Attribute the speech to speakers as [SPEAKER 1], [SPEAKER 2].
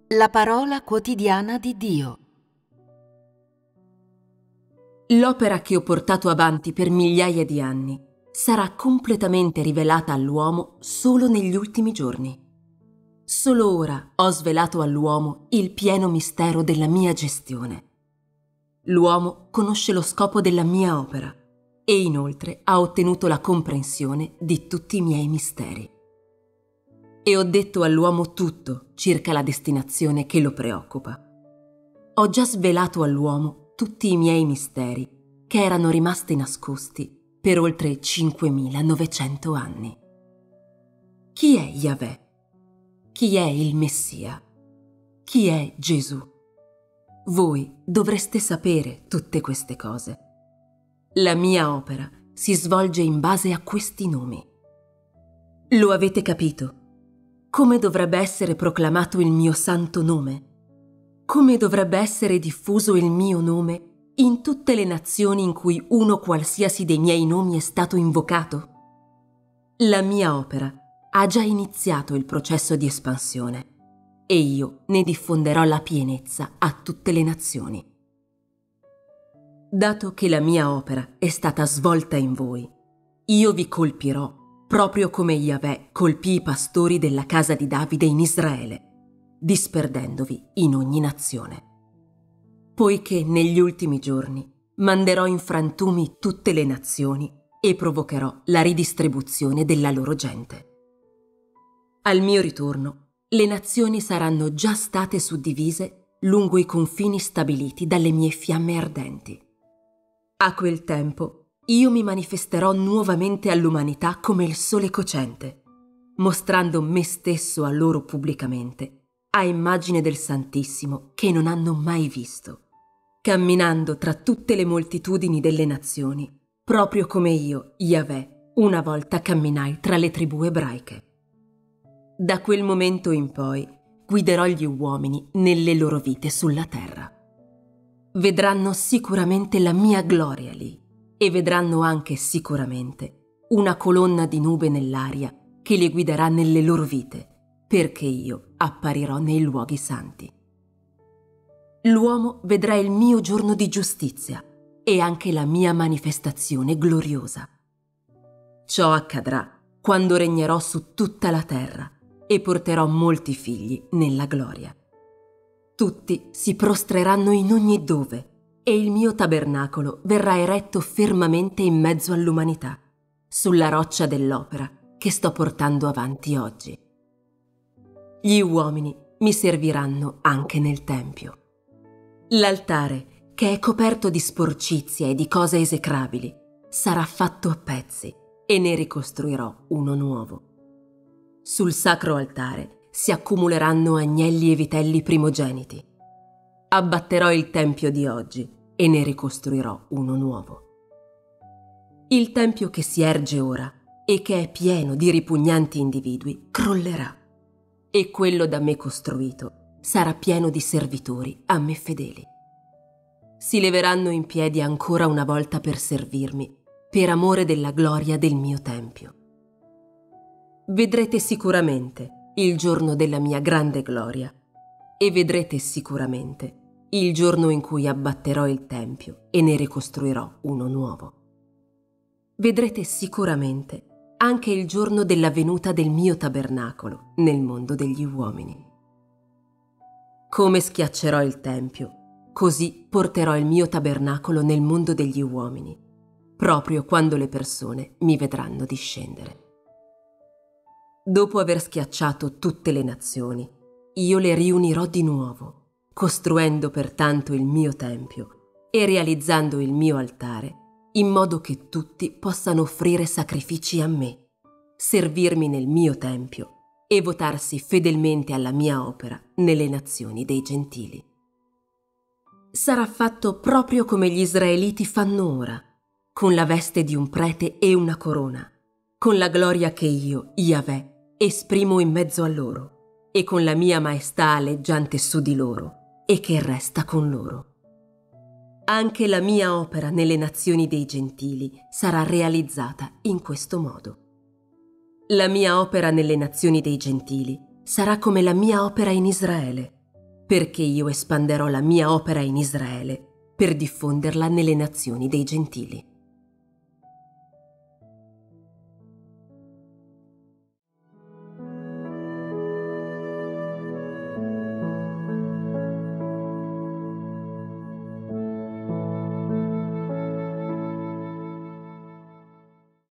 [SPEAKER 1] La parola quotidiana di Dio.
[SPEAKER 2] L'opera che ho portato avanti per migliaia di anni sarà completamente rivelata all'uomo solo negli ultimi giorni. Solo ora ho svelato all'uomo il pieno mistero della mia gestione. L'uomo conosce lo scopo della mia opera e inoltre ha ottenuto la comprensione di tutti i miei misteri. E ho detto all'uomo tutto circa la destinazione che lo preoccupa. Ho già svelato all'uomo tutti i miei misteri che erano rimasti nascosti per oltre 5.900 anni. Chi è Yahweh? Chi è il Messia? Chi è Gesù? Voi dovreste sapere tutte queste cose. La mia opera si svolge in base a questi nomi. Lo avete capito? Come dovrebbe essere proclamato il mio santo nome? Come dovrebbe essere diffuso il mio nome in tutte le nazioni in cui uno qualsiasi dei miei nomi è stato invocato? La mia opera ha già iniziato il processo di espansione e io ne diffonderò la pienezza a tutte le nazioni. Dato che la mia opera è stata svolta in voi, io vi colpirò proprio come Yahweh colpì i pastori della casa di Davide in Israele, disperdendovi in ogni nazione. Poiché negli ultimi giorni manderò in frantumi tutte le nazioni e provocherò la ridistribuzione della loro gente. Al mio ritorno, le nazioni saranno già state suddivise lungo i confini stabiliti dalle mie fiamme ardenti. A quel tempo io mi manifesterò nuovamente all'umanità come il sole cocente, mostrando me stesso a loro pubblicamente, a immagine del Santissimo che non hanno mai visto, camminando tra tutte le moltitudini delle nazioni, proprio come io, Yahweh, una volta camminai tra le tribù ebraiche. Da quel momento in poi guiderò gli uomini nelle loro vite sulla terra. Vedranno sicuramente la mia gloria lì e vedranno anche sicuramente una colonna di nube nell'aria che li guiderà nelle loro vite, perché io apparirò nei luoghi santi. L'uomo vedrà il mio giorno di giustizia e anche la mia manifestazione gloriosa. Ciò accadrà quando regnerò su tutta la terra e porterò molti figli nella gloria. Tutti si prostreranno in ogni dove e il mio tabernacolo verrà eretto fermamente in mezzo all'umanità, sulla roccia dell'opera che sto portando avanti oggi. Gli uomini mi serviranno anche nel Tempio. L'altare, che è coperto di sporcizia e di cose esecrabili, sarà fatto a pezzi e ne ricostruirò uno nuovo. Sul sacro altare si accumuleranno agnelli e vitelli primogeniti. Abbatterò il tempio di oggi e ne ricostruirò uno nuovo. Il tempio che si erge ora e che è pieno di ripugnanti individui crollerà e quello da me costruito sarà pieno di servitori a me fedeli. Si leveranno in piedi ancora una volta per servirmi, per amore della gloria del mio tempio. Vedrete sicuramente il giorno della mia grande gloria e vedrete sicuramente il giorno in cui abbatterò il tempio e ne ricostruirò uno nuovo. Vedrete sicuramente anche il giorno della venuta del mio tabernacolo nel mondo degli uomini. Come schiaccerò il tempio, così porterò il mio tabernacolo nel mondo degli uomini, proprio quando le persone mi vedranno discendere. Dopo aver schiacciato tutte le nazioni, io le riunirò di nuovo, costruendo pertanto il mio tempio e realizzando il mio altare, in modo che tutti possano offrire sacrifici a me, servirmi nel mio tempio e votarsi fedelmente alla mia opera nelle nazioni dei gentili. Sarà fatto proprio come gli israeliti fanno ora, con la veste di un prete e una corona, con la gloria che io, Yahweh, esprimo in mezzo a loro e con la mia maestà aleggiante su di loro e che resta con loro. Anche la mia opera nelle nazioni dei gentili sarà realizzata in questo modo. La mia opera nelle nazioni dei gentili sarà come la mia opera in Israele, perché io espanderò la mia opera in Israele per diffonderla nelle nazioni dei gentili.